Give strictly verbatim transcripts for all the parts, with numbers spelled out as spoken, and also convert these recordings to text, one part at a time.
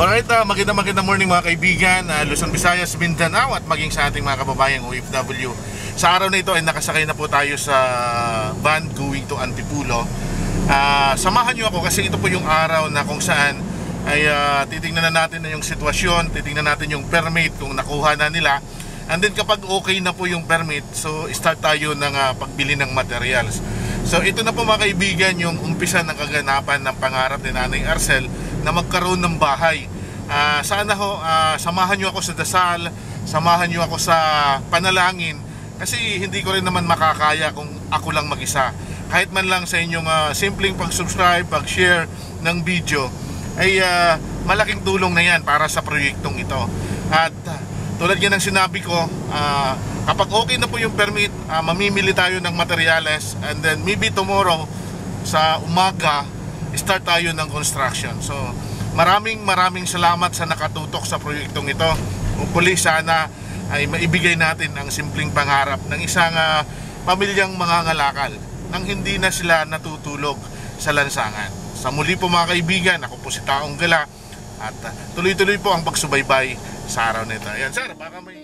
Alright, uh, magandang magandang morning mga kaibigan, uh, Luzon, Visayas, Mindanao at maging sa ating mga kababayang O F W. Sa araw na ito ay nakasakay na po tayo sa van going to Antipolo. uh, Samahan nyo ako kasi ito po yung araw na kung saan ay uh, titingnan na natin na yung sitwasyon, titingnan natin yung permit kung nakuha na nila. And then kapag okay na po yung permit, so start tayo ng uh, pagbili ng materials. So ito na po mga kaibigan yung umpisa ng kaganapan ng pangarap ni Nanay Arcel na magkaroon ng bahay. Uh, sana ho, uh, samahan nyo ako sa dasal, samahan nyo ako sa panalangin, kasi hindi ko rin naman makakaya kung ako lang mag-isa. Kahit man lang sa inyong uh, simpleng pag-subscribe, pag-share ng video, ay uh, malaking tulong na yan para sa proyektong ito. At uh, tulad yan ng sinabi ko, uh, kapag okay na po yung permit, uh, mamimili tayo ng materyales, and then maybe tomorrow sa umaga start tayo ng construction. So maraming maraming salamat sa nakatutok sa proyektong ito. Hopefully sana ay maibigay natin ang simpleng pangarap ng isang uh, pamilyang mangangalakal nang hindi na sila natutulog sa lansangan. Sa muli po mga kaibigan, ako po si Taong Gala at uh, tuloy-tuloy po ang pagsubaybay sa araw nito. Ayan sir, baka may...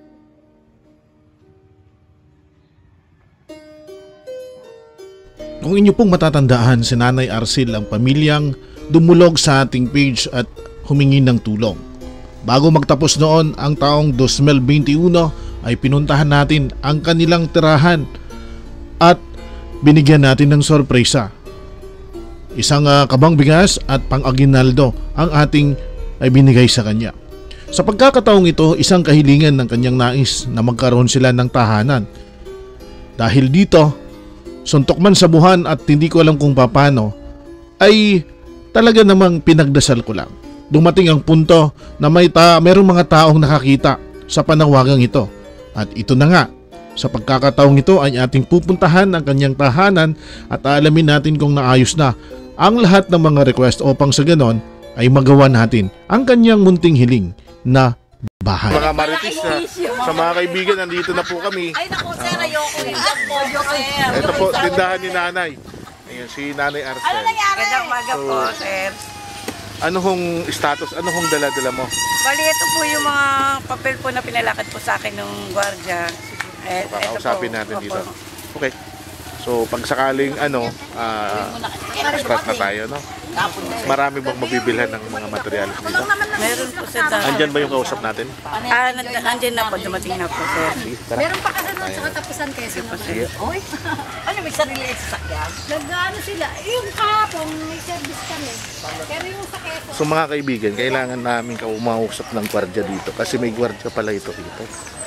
Kung inyo pong matatandaan, si Nanay Arcel ang pamilyang dumulog sa ating page at humingi ng tulong. Bago magtapos noon ang taong two thousand twenty-one ay pinuntahan natin ang kanilang tirahan at binigyan natin ng sorpresa. Isang uh, kabang bigas at pang-aginaldo ang ating ay binigay sa kanya. Sa pagkakataong ito, isang kahilingan ng kanyang nais na magkaroon sila ng tahanan. Dahil dito, suntok man sa buhan at hindi ko alam kung paano, ay talaga namang pinagdasal ko lang. Dumating ang punto na may ta merong mga taong nakakita sa panawagang ito. At ito na nga, sa pagkakataong ito ay ating pupuntahan ang kanyang tahanan at alamin natin kung naayos na ang lahat ng mga request upang sa ganon ay magawa natin ang kanyang munting hiling na bahay. Mga marites na, sa mga kaibigan, nandito na po kami. Ay naku sir, ayoko eh. Ito po, tindahan ni Nanay. Ayan, si Nanay Arcel. Ano nangyari? Gandang umaga So, po, sir. Ano hong status, ano hong dala-dala mo? Bali, ito po yung mga papel po na pinalakad po sa akin ng gwardiya. Eh, ito Kausapin po. natin Opo. dito. Okay. So, pag sakaling ano, uh, start na tayo, no? Marami bang mabibilhan ng mga materials dito? Meron po sir. dahil- Andyan ba yung kausap natin? Ah, nand- andyan na po, dumating na po, sir. Sige, tara. Meron pa kasi nun sa katapusan kayo sa mga. Oy. Ano, may sarili yung sasakyan? Nag-ano sila? Yung kahapon, may service kami. Pero yung sa Quezon. So mga kaibigan, kailangan namin kaumausap ng gwardiya dito kasi may gwardiya pala ito dito.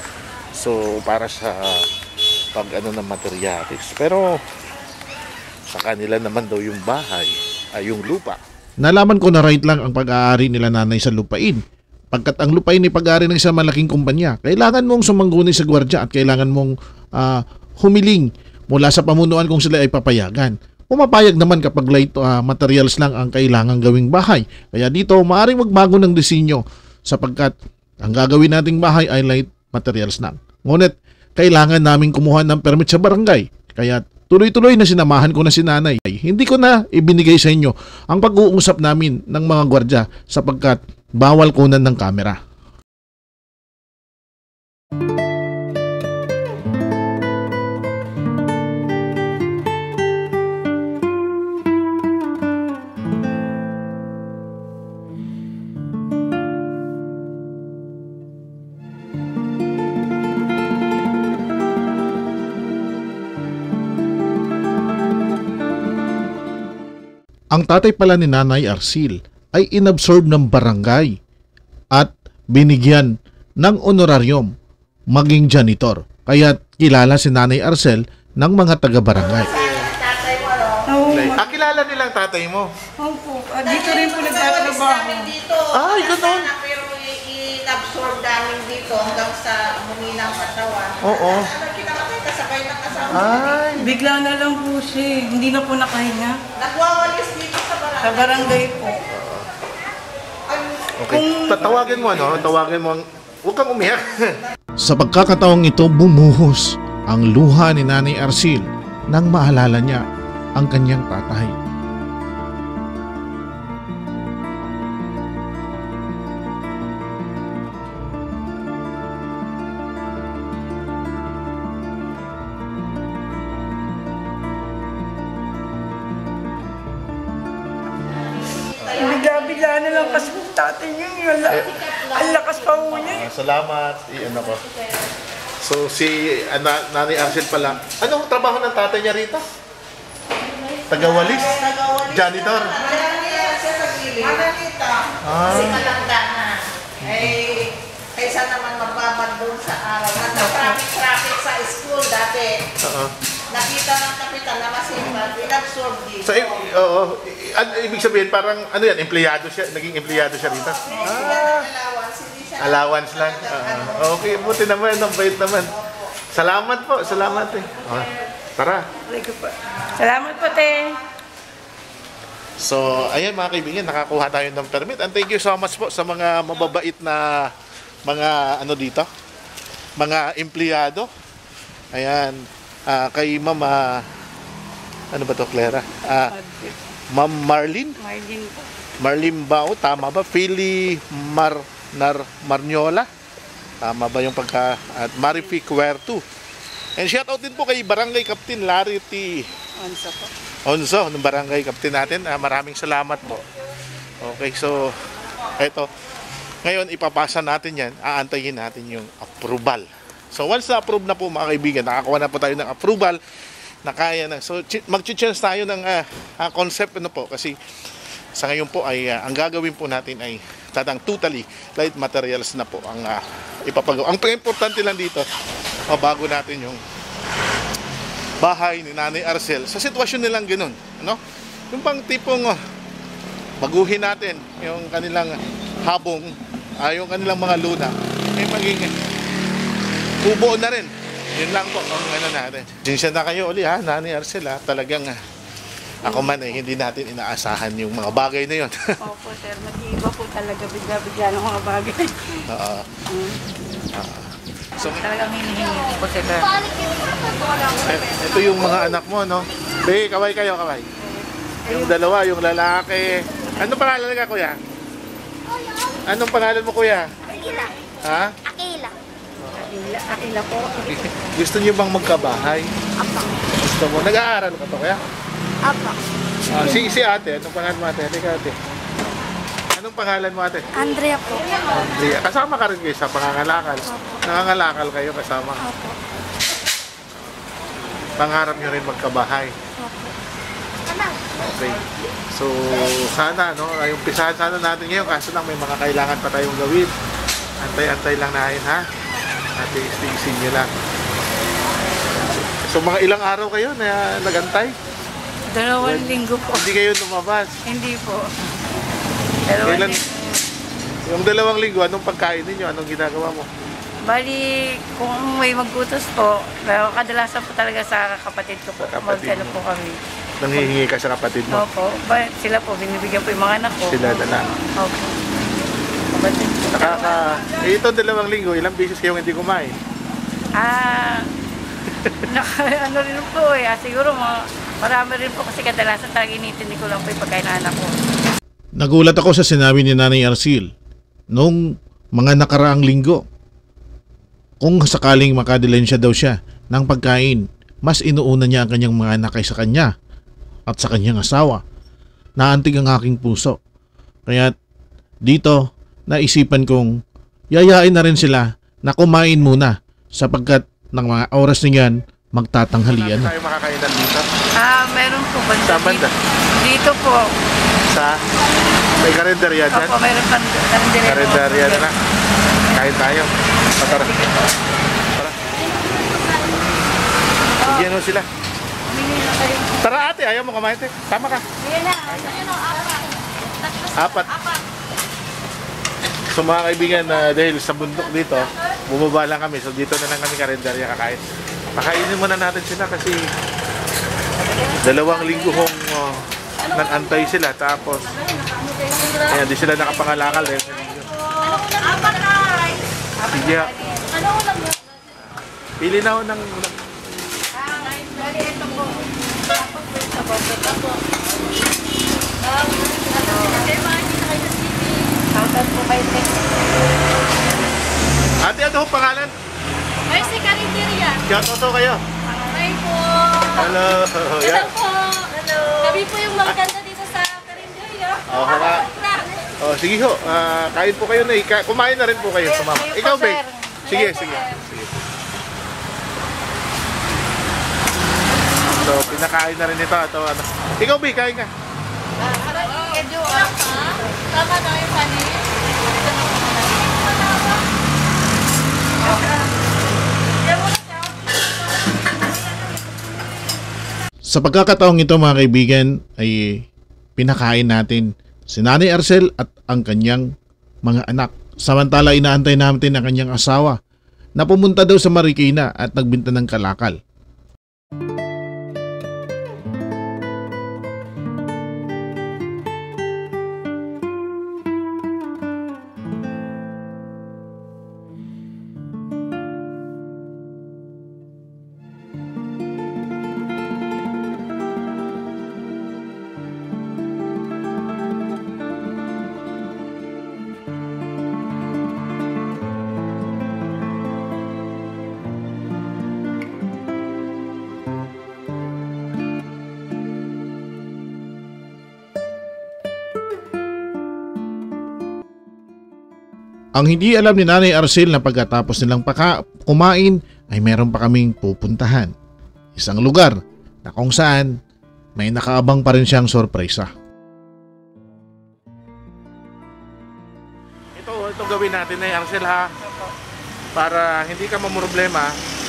So para sa pag ano ng materials. Pero sa kanila naman daw yung bahay, ay yung lupa. Nalaman ko na right lang ang pag-aari nila nanay sa lupain. Pagkat ang lupain ay pag-aari ng isang malaking kumpanya, kailangan mong sumangguni sa gwardiya at kailangan mong uh, humiling mula sa pamunuan kung sila ay papayagan. Pumapayag naman kapag light uh, materials lang ang kailangan gawing bahay. Kaya dito, maaaring magbago ng disenyo sapagkat ang gagawin nating bahay ay light materials lang. Ngunit, kailangan namin kumuha ng permit sa barangay. Kaya tuloy-tuloy na sinamahan ko na si Nanay. Hindi ko na ibinigay sa inyo ang pag-uusap namin ng mga gwardiya sapagkat bawal kunan ng kamera. Ang tatay pala ni Nanay Arcel ay inabsorb ng barangay at binigyan ng honorarium maging janitor. Kaya kilala si Nanay Arcel ng mga taga-barangay. Ah, kilala nilang tatay mo? Opo, ah, dito rin po nagtatrabaho. Ay, gano'n. Pero i-absorb namin dito hanggang sa huminang katawan. Oo. Kinamatay kasabay ng kasama. Ay. Bigla na lang po siya. Hindi na po nakahinga. Nagwawalis dito sa barangay. Sa barangay po. Okay. Tatawagin mo ano? Tawagin mo ang... Huwag kang umiyak. Sa pagkakataong ito, bumuhos ang luha ni Nanay Arcel nang maalala niya ang kanyang tatay. bigla-bigla na lang kasi yung tatay niyo. Ang la- ang lakas pa ho niya. Ah, salamat. I-ano ko. So, si uh, na, Nanay Arcel pala. Anong trabaho ng tatay niya rito? Tagawalis? Janitor? Ayan niya siya sa gilid. Ano dito? Kasi kalangga na. Eh, kaysa naman magbabad doon sa araw. Nag-traffic-traffic sa school dati. Oo. Nakita ng kapitan na masipag, in-absorb dito. So, i- oo. I- an- ibig sabihin, parang, ano yan, empleyado siya, naging empleyado siya rito? Ah. Allowance, hindi siya. Allowance lang. Ah, okay, buti naman, ang bait naman. Salamat po, salamat eh. Ah, tara. Salamat po, te. So, ayan mga kaibigan, nakakuha tayo ng permit. And thank you so much po sa mga mababait na mga ano dito, mga empleyado. Ayan, ah, kay Ma'am, ah, ano ba to, Clara? Ah, Ma'am Marlene? Marlene po. Marlene Bao, tama ba? Philly Mar, Nar, Marniola? Tama ba yung pagka... At Marifi Cuerto. And shout out din po kay Barangay Captain Larry T. Onso po. Onzo, ng barangay captain natin. Ah, maraming salamat po. Okay, so eto. Ngayon ipapasa natin 'yan. Aantayin natin yung approval. So once na-approve na po mga kaibigan, nakakuha na po tayo ng approval na kaya na. So mag-change tayo ng uh, uh, concept ano po kasi sa ngayon po ay uh, ang gagawin po natin ay tatang totally light materials na po ang uh, ipapagawa. Ang importante lang dito, mabago natin yung bahay ni Nanay Arcel sa sitwasyon nilang ganoon, ano? Yung pang tipong uh, baguhin natin yung kanilang habong, uh, yung kanilang mga luna, ay maging bubuo na rin. Yun lang po ang ano natin. Dinsya na kayo uli ha, Nanay Arcel ha. Talagang uh, ako man eh, hindi natin inaasahan yung mga bagay na yun. Opo, sir. Mag-iiba po talaga bigla-bigla ng mga bagay. Oo. So, Talagang hinihingi po sila. ito yung mga anak mo, no? Be, kaway kayo, kaway. Yung dalawa, yung lalaki. Anong pangalan ka, kuya? Anong pangalan mo, kuya? Akila. Ha? Akila. Akila, akila po. Gusto niyo bang magkabahay? Apa. Gusto mo? Nag-aaral ka to, kuya? Apa. Ah, si, si ate, anong pangalan mo, ate? Halika, ate. Anong pangalan mo, ate? Andrea po. Andrea. Kasama ka rin kayo sa pangangalakal. Nangangalakal kayo kasama. Apa. Pangarap niyo rin magkabahay. Okay. So, sana, no? Ay, umpisahan sana natin ngayon. Kaso lang may mga kailangan pa tayong gawin. Antay-antay lang natin, ha? At i-stay nyo lang. So, mga ilang araw kayo na nagantay? Dalawang linggo po. Hindi kayo lumabas. Hindi po. Dalawang Kailan, linggo. yung dalawang linggo, anong pagkain ninyo? Anong ginagawa mo? Bali, kung may magbutos po, pero kadalasan po talaga sa kapatid ko po. Sa kapatid Mag-ano mo. po kami. Nanghihingi ka sa kapatid mo? Opo. Ba, sila po, binibigyan po yung mga anak ko. Sila na lang. Opo. Kapatid ko. Nakaka... Eh, ito dalawang linggo, ilang beses kayong hindi kumain? Ah, naka, ano rin po eh. Ah, siguro mga, marami rin po kasi kadalasan talaga inintindi ko lang po yung pagkain ng anak ko. Nagulat ako sa sinabi ni Nanay Arcel noong mga nakaraang linggo. Kung sakaling makadilensya daw siya ng pagkain, mas inuuna niya ang kanyang mga anak kaysa kanya at sa kanyang asawa. Naantig ang aking puso. Kaya dito, naisipan kong yayain na rin sila na kumain muna sapagkat ng mga oras na yan, magtatanghalian na. Tayo makakainan dito? Ah, meron po. Banda Saan banda? Dito, dito po. Sa... May karinderya dyan? Opo, meron pa karinderya. Karinderya na lang. Kain tayo. Tara. Tara. Bigyan mo sila. Tara ate, ayaw mo kumain te. Tama ka. Apat. So mga kaibigan, uh, dahil sa bundok dito, bumaba lang kami. So dito na lang kami karinderya kakain. Pakainin muna natin sila kasi dalawang linggo hong uh, nag-antay sila. Tapos, ayan, di sila nakapangalakal eh. Sige. Pili na ako ng... Ate, ano ang pangalan? Ay, si Karinderya. Kaya toto kayo. Ay po. Hello. Hello Yan. po. Hello. Kami po yung maganda dito sa Karinderya. Oo nga. Na. Oh, sige ho. Ah, kain po kayo na. Ika- kumain na rin po kayo. Sumama. Kayo po, Ikaw, Be. sir. Sige, Kayo po, sige. sir. Sige. So, pinakain na rin ito. Ito, ano. Ikaw, Be, kain ka. Medyo, ah, tama na yung panin. Sa pagkakataong ito mga kaibigan ay pinakain natin si Nanay Arcel at ang kanyang mga anak. Samantala inaantay natin ang kanyang asawa na pumunta daw sa Marikina at nagbinta ng kalakal. Ang hindi alam ni Nanay Arcel na pagkatapos nilang paka kumain ay meron pa kaming pupuntahan. Isang lugar na kung saan may nakaabang pa rin siyang sorpresa. Ito, ito gawin natin na Arcel ha. Para hindi ka mamroblema,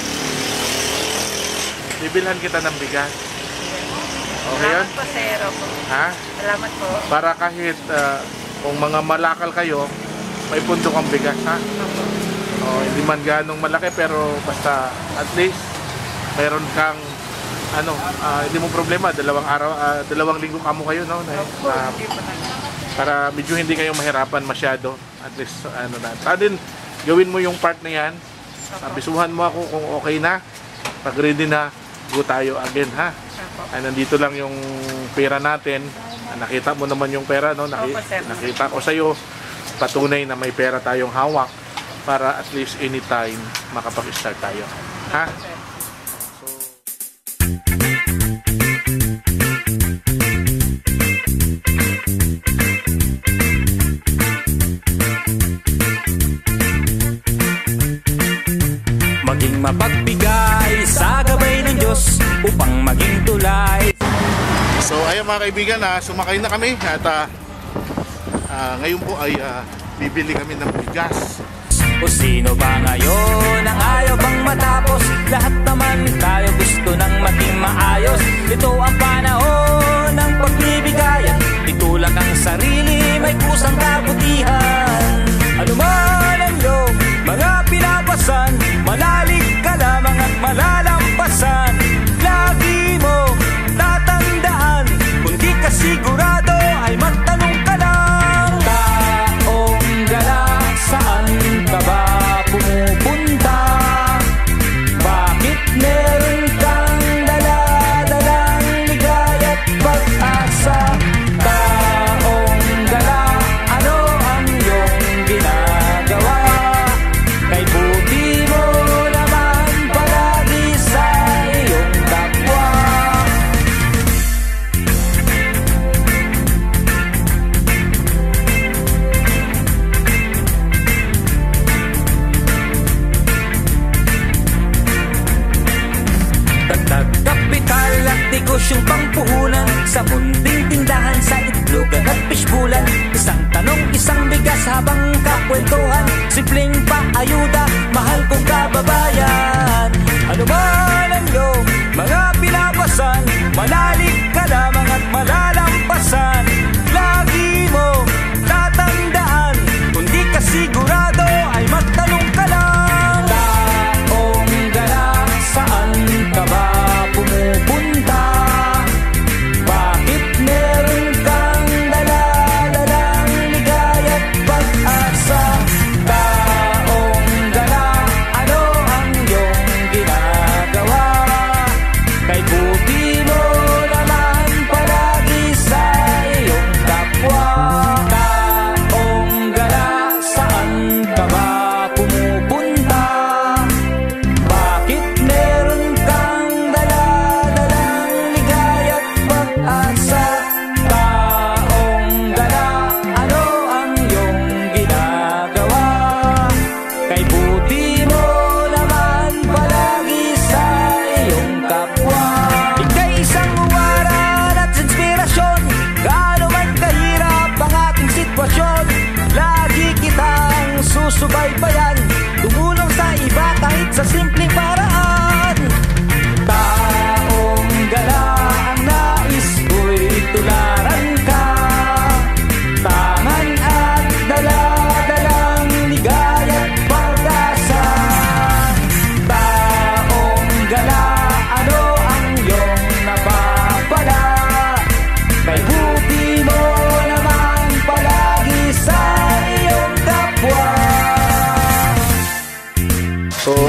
bibilhan kita ng bigas. Okay yun? Salamat po, sir. Opo. Ha? Salamat po. Para kahit ah, kung mga malakal kayo, may pundo kang bigas, ha? Opo. Oh, hindi man ganong malaki pero basta at least mayroon kang ano, ah, hindi mo problema, dalawang araw, ah, dalawang linggo kamo kayo, no? Na, Opo. na- Hindi po na. para medyo hindi kayo mahirapan masyado. At least ano na. Sa din, gawin mo yung part na yan. Abisuhan mo ako kung okay na. Pag ready na, go tayo again, ha? Opo. Ay, nandito lang yung pera natin. Ah, nakita mo naman yung pera, no? Naki- Opo, sir. nakita ko sa'yo, patunay na may pera tayong hawak para at least anytime makapag-start tayo. Ha? Maging mapagbigay sa gabay ng Diyos upang maging tulay. So ayun mga kaibigan, ah, sumakay na kami at ah, ah, ngayon po ay ah, bibili kami ng bigas. O sino ba ngayon ang ayaw bang matapos? Lahat naman tayo gusto ng maging maayos. Ito ang panahon ng pagbibigayan. Itulak ang sarili, may kusang kabutihan. Ano man ang iyong mga pinapasan, malalig ka lamang at malalampasan. Lagi mo tatandaan, kung di ka sigurado ay magtanong ka lang. Taong gala, saan ka ba pumupunta? Bakit meron kang dala-dalang ligaya at pag-asa? Taong gala, ano ang iyong ginagawa? Kay buti mo naman palagi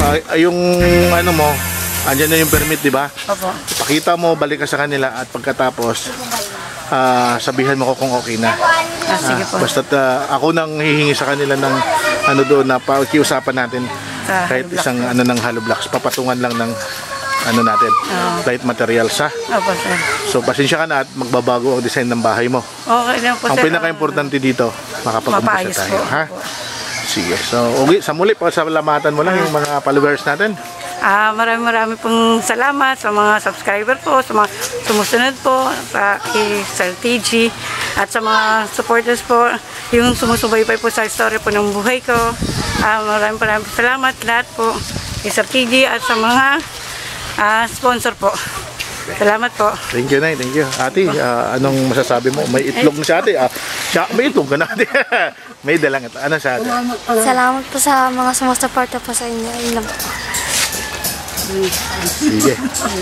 ay, ay, yung ano mo, andyan na yung permit, di ba? Opo. Pakita mo, balik ka sa kanila at pagkatapos ah, sabihan mo ko kung okay na. Ah, sige po. Basta't ah, ako nang hihingi sa kanila ng ano doon na pakiusapan natin Sa kahit hollow block. isang ano ng hollow blocks, papatungan lang ng ano natin, light materials ha. Opo, sir. So pasensya ka na at magbabago ang design ng bahay mo. Okay lang po, Ang sir. pinaka-importante dito, makapag-umpisa Mapaayos tayo, po. ha? Sige. So, uwi, sa muli, pasalamatan mo lang yung mga followers natin. Ah, maraming maraming pong salamat sa mga subscriber po, sa mga sumusunod po sa kay Sir T G at sa mga supporters po, yung sumusubaybay po sa story po ng buhay ko. Ah, maraming maraming salamat lahat po kay Sir T G at sa mga ah, sponsor po. Salamat po. Thank you, Nay. Thank you. Ate, ah, anong masasabi mo? May itlog na si ate. Ah, siya, may itlog ka na ate. May dalang ito. Ano sa ate? Salamat po sa mga sumusuporta po sa inyo. Yun lang po. Sige.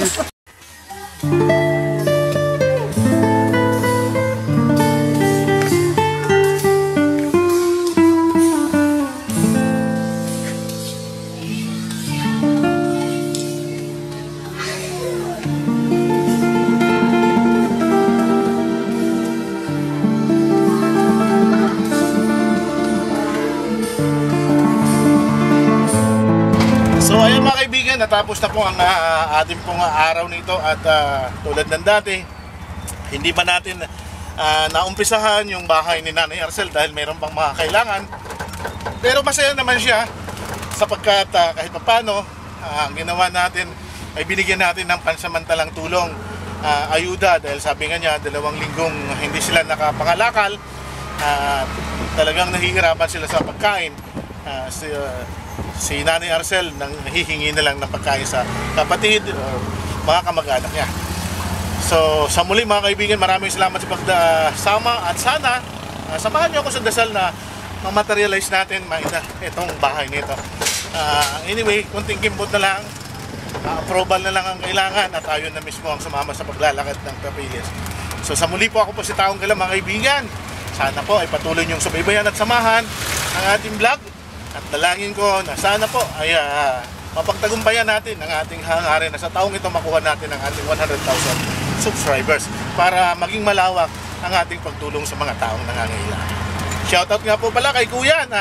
So ayan mga kaibigan, natapos na po ang uh, ating pong araw nito at uh, tulad ng dati, hindi pa natin uh, naumpisahan yung bahay ni Nanay Arcel dahil mayroon pang mga kailangan. Pero masaya naman siya sapagkat uh, kahit papano, uh, ang ginawa natin ay binigyan natin ng pansamantalang tulong, uh, ayuda dahil sabi nga niya, dalawang linggong hindi sila nakapangalakal, uh, talagang nahihirapan sila sa pagkain. Uh, si, uh, si Nanay Arcel nang hihingi na lang ng pagkain sa kapatid o mga kamag-anak niya. So sa muli mga kaibigan, maraming salamat sa pagsama at sana uh, samahan niyo ako sa dasal na ma-materialize natin maina itong bahay nito. Uh, anyway, kunting kimbot na lang, uh, approval na lang ang kailangan at ayon na mismo ang sumama sa paglalakad ng papilis. So sa muli po ako po si Taong Gala mga kaibigan. Sana po ay patuloy niyong subaybayan at samahan ang ating vlog. At dalangin ko na sana po ay uh, mapagtagumpayan natin ang ating hangarin na sa taong ito makuha natin ang ating one hundred thousand subscribers para maging malawak ang ating pagtulong sa mga taong nangangailangan. Shoutout nga po pala kay Kuya na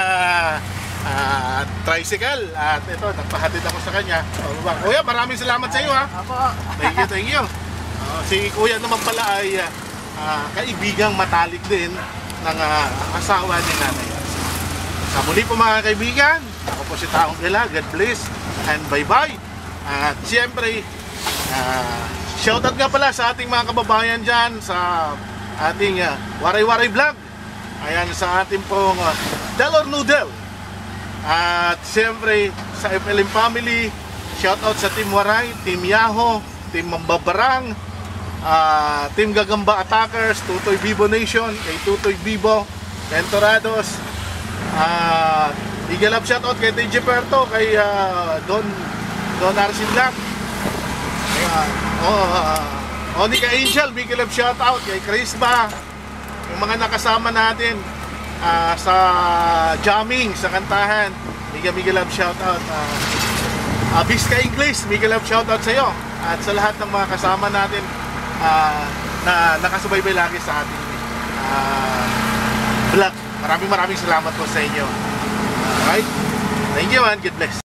uh, tricycle at ito, nagpahatid ako sa kanya. Uh, Kuya, maraming salamat sa iyo ha. Thank you, thank you. Uh, si Kuya naman pala ay uh, uh, kaibigang matalik din ng uh, asawa ni Nanay. Sa muli po mga kaibigan, ako po si Taong Gala. God bless and bye-bye. At siyempre, uh, shoutout nga pala sa ating mga kababayan dyan sa ating uh, Waray-Waray Vlog. Ayan, sa ating pong uh, Del or Noodle. At siyempre, sa F L M Family, shoutout sa Team Waray, Team Yaho, Team Mambabarang, uh, Team Gagamba Attackers, Tutoy Bibo Nation, kay Tutoy Bibo, Ventorados, Uh, Eagle Up shoutout kay T J Perto, kay uh, Don Don Arsin Black, uh, oh, uh, Onika Angel, Eagle Up shoutout kay Chris Ba, yung mga nakasama natin uh, sa jamming, sa kantahan, Eagle Up shoutout, uh, uh, Biska English, Eagle Up shoutout sa iyo at sa lahat ng mga kasama natin uh, na nakasubaybay lagi sa ating uh, vlog. Maraming maraming salamat po sa inyo. Alright? Thank you and God bless.